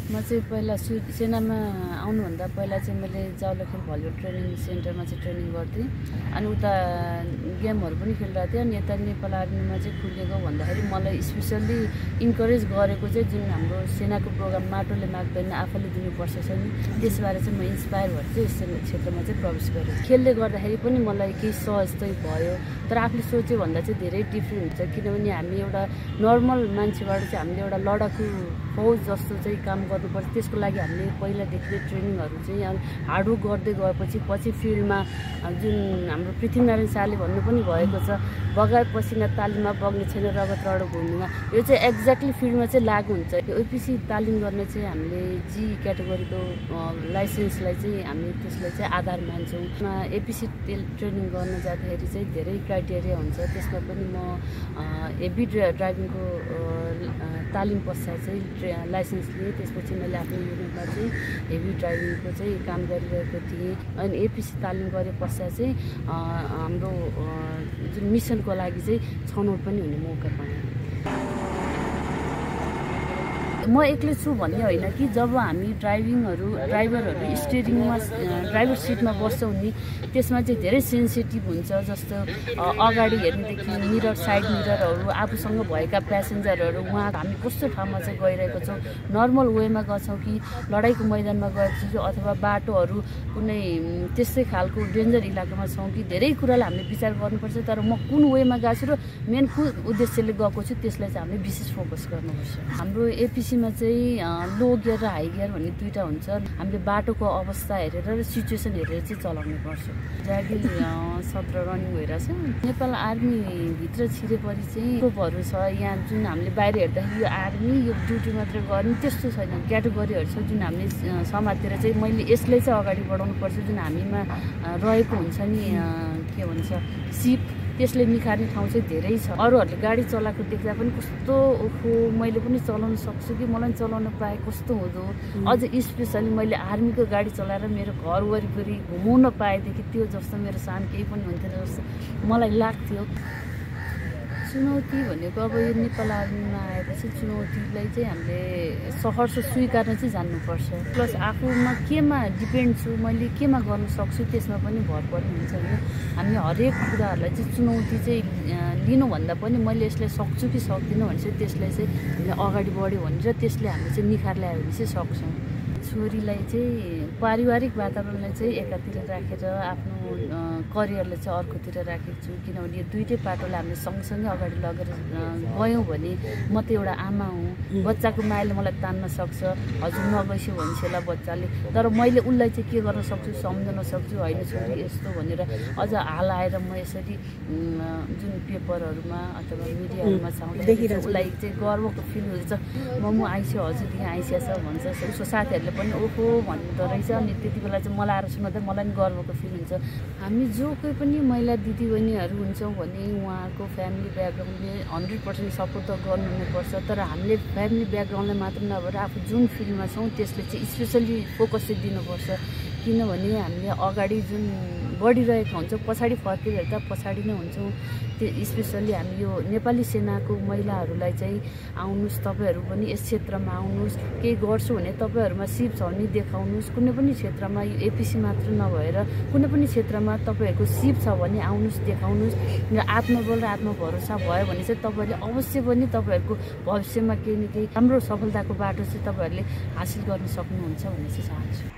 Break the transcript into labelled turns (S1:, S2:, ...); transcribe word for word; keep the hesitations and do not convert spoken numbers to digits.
S1: म चाहिँ पहिला सु सेनामा आउनुभन्दा पहिला चाहिँ मैले जावलाखेल भलिबल ट्रेनिङ सेन्टरमा चाहिँ ट्रेनिङ गर्थेँ अनि उता गेमहरू पनि खेलिरहेको थिएँ अनि यता नेपाल आर्मीमा चाहिँ खुलेको भन्दाखेरि मलाई स्पेसल्ली इन्करेज गरेको चाहिँ जुन हाम्रो सेनाको प्रोग्राम माटोले माग्दैन आफूले दिनुपर्छ छ नि त्यसबारे चाहिँ म इन्सपायर भएर चाहिँ यस क्षेत्रमा चाहिँ प्रवेश गरेँ। खेलले गर्दाखेरि पनि मलाई केही सहज चाहिँ भयो तर आफूले सोच्यो भन्दा चाहिँ धेरै डिफ्रेन्ट हुन्छ किनभने हामी एउटा नर्मल मान्छेबाट चाहिँ हामीले एउटा लडाकु फौज जस्तो चाहिँ काम गर्नुपर्छ। त्यसको लागि हामीले पहिलादेखि ट्रेनिङहरू चाहिँ हार्डवर्क गर्दै गएपछि पछि फिल्डमा जुन हाम्रो पृथ्वीनारायण शाहले भन्नु पनि भएको छ बगाए पसिना तालिममा बग्ने छैन रगत रडो भूमिमा, यो चाहिँ एक्ज्याक्टली फिल्डमा चाहिँ लागु हुन्छ। यो एपिसी तालिम गर्ने चाहिँ हामीले जी क्याटेगोरीको लाइसेन्सलाई चाहिँ हामीले त्यसलाई चाहिँ आधार मान्छौँ। एपिसी ट्रेनिङ गर्न जाँदाखेरि चाहिँ धेरै क्राइटेरिया हुन्छ, त्यसमा पनि म हेभी ड्राइभिङको तालिम पश्चात चाहिँ लाइसेन्स लिएँ। त्यसपछि मैले आफ्नो युनिटमा चाहिँ हेभी ड्राइभिङको चाहिँ काम गरिरहेको थिएँ अनि एपिसी तालिम गरे पश्चात चाहिँ हाम्रो जुन मिसनको लागि चाहिँ छनौट पनि हुने मौका पाएँ। म एक्लै छु भन्ने होइन कि जब हामी ड्राइभिङहरू ड्राइभरहरू स्टियरिङमा ड्राइभर सिटमा बस्छौँ नि त्यसमा चाहिँ धेरै सेन्सिटिभ हुन्छ। जस्तो अगाडि हेर्नेदेखि मिरर साइड मिररहरू आफूसँग भएका प्यासेन्जरहरू उहाँ हामी कस्तो ठाउँमा चाहिँ गइरहेको छौँ, नर्मल वेमा गछौँ कि लडाइँको मैदानमा गएको छौँ अथवा बाटोहरू कुनै त्यस्तै खालको डेन्जर इलाकामा छौँ कि धेरै कुरालाई हामीले विचार गर्नुपर्छ। तर म कुन वेमा गएको छु र मेन कुन उद्देश्यले गएको छु त्यसलाई चाहिँ हामीले विशेष फोकस गर्नुपर्छ। हाम्रो एपिसी मा चाहिँ लो गियर र हाई गियर भन्ने दुईवटा हुन्छ। हामीले बाटोको अवस्था हेरेर र सिचुएसन हेरेर चाहिँ चलाउनु पर्छ। जागिर सत्र रनिङ भइरहेछ। नेपाल आर्मीभित्र छिरेपछि चाहिँ ग्रुपहरू छ यहाँ जुन हामीले बाहिर हेर्दाखेरि यो आर्मी यो ड्युटी मात्र गर्ने त्यस्तो छैन, क्याटेगोरीहरू छ जुन हामीले समाजतिर चाहिँ मैले यसलाई चाहिँ अगाडि बढाउनु पर्छ। जुन हामीमा रहेको हुन्छ नि के भन्छ सिप त्यसले निखार्ने ठाउँ चाहिँ धेरै छ। अरूहरूले गाडी चलाएको देख्दा पनि कस्तो ओहो मैले पनि चलाउन सक्छु कि मलाई चलाउन पाए कस्तो हुँदो, अझ स्पेसली मैले आर्मीको गाडी चलाएर मेरो घर वरिपरि घुमाउन पाएदेखि त्यो जस्तो मेरो सान केही पनि हुन्थेन जस्तो मलाई लाग्थ्यो। चुनौती भनेको अब यो नेपाल आर्मीमा आएपछि चुनौतीलाई चाहिँ हामीले सहर्ष स्वीकार्न चाहिँ जान्नुपर्छ। प्लस आफूमा केमा डिपेन्ड छु मैले केमा गर्न सक्छु त्यसमा पनि भर पर्ने हुन्छ नि। हामीले हरेक कुराहरूलाई चाहिँ चुनौती चाहिँ लिनुभन्दा पनि मैले यसलाई सक्छु कि सक्दिनँ भने चाहिँ त्यसलाई चाहिँ हामीले अगाडि बढ्यो भनेर त्यसले हामीले चाहिँ निखार ल्यायो भने चाहिँ सक्छौँ। छोरीलाई चाहिँ पारिवारिक वातावरणलाई चाहिँ एकातिर राखेर आफ्नो करियरलाई चाहिँ अर्कोतिर राखेको छु किनभने यो दुइटै पाटोलाई हामीले सँगसँगै अगाडि लगेर गयौँ भने म त एउटा आमा हुँ। बच्चाको मायाले मलाई तान्न सक्छ, हजुर नगइस्यो भन्छ होला बच्चाले, तर मैले उसलाई चाहिँ के गर्न सक्छु सम्झाउन सक्छु होइन छोरी यस्तो भनेर अझ हाल आएर म यसरी जुन पेपरहरूमा अथवा मिडियाहरूमा छाउँदा उसलाई चाहिँ गर्वको फिल हुन्छ। म म आइस्यो हजुर यहाँ आइस्या छ भन्छ उसको साथीहरूले पनि ओहो भन्दो रहेछ अनि त्यति बेला चाहिँ मलाई आएर सुन्दा मलाई पनि गर्वको फिल हुन्छ। हामी जो कोही पनि महिला दिदीबहिनीहरू हुन्छौँ भने उहाँको फ्यामिली ब्याकग्राउन्डले हन्ड्रेड पर्सेन्ट सपोर्ट त गर्नु नै पर्छ। तर हामीले फ्यामिली ब्याकग्राउन्डलाई मात्र नभएर आफू जुन फिल्डमा छौँ त्यसले चाहिँ स्पेसल्ली फोकस चाहिँ दिनुपर्छ किनभने हामीले अगाडि जुन बढिरहेको हुन्छ पछाडि फर्केर हेर्दा पछाडि नै हुन्छौँ। त्यो स्पेसल्ली हामी यो नेपाली सेनाको महिलाहरूलाई चाहिँ आउनुहोस् तपाईँहरू पनि यस क्षेत्रमा आउनुहोस्, केही गर्छु भने तपाईँहरूमा सिप छ भने देखाउनुहोस्। कुनै पनि क्षेत्रमा यो एपिसी मात्र नभएर कुनै पनि क्षेत्रमा तपाईँहरूको सिप छ भने आउनुहोस् देखाउनुहोस् र आत्मबल र आत्मभरोसा भयो भने चाहिँ तपाईँहरूले अवश्य पनि तपाईँहरूको भविष्यमा केही न केही राम्रो सफलताको बाटो चाहिँ तपाईँहरूले हासिल गर्न सक्नुहुन्छ भन्ने चाहिँ चाहन्छु।